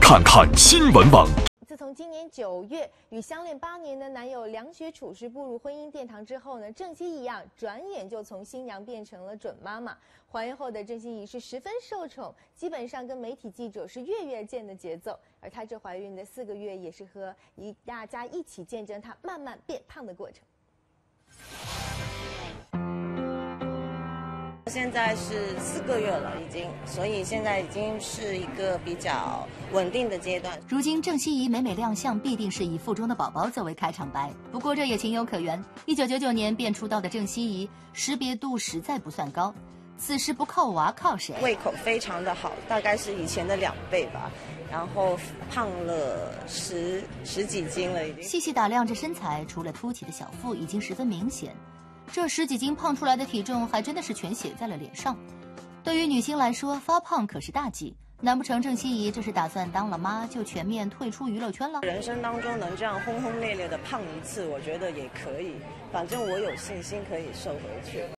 看看新闻网。 自从今年9月与相恋8年的男友梁学楚师步入婚姻殿堂之后呢，郑希怡转眼就从新娘变成了准妈妈。怀孕后的郑希怡是十分受宠，基本上跟媒体记者是月月见的节奏。而她这怀孕的4个月，也是和大家一起见证她慢慢变胖的过程。 现在是4个月了，已经，所以现在已经是一个比较稳定的阶段。 如今郑希怡每亮相，必定是以腹中的宝宝作为开场白。不过这也情有可原。1999年便出道的郑希怡，识别度实在不算高。此时不靠娃靠谁？ 胃口非常的好，大概是以前的2倍吧。然后胖了十几斤了，已经。 细细打量这身材，除了凸起的小腹已经十分明显。这10几斤胖出来的体重，还真的是全写在了脸上。对于女星来说，发胖可是大忌。难不成郑希怡这是打算当了妈就全面退出娱乐圈了？ 人生当中能这样轰轰烈烈的胖一次，我觉得也可以。反正我有信心可以瘦回去。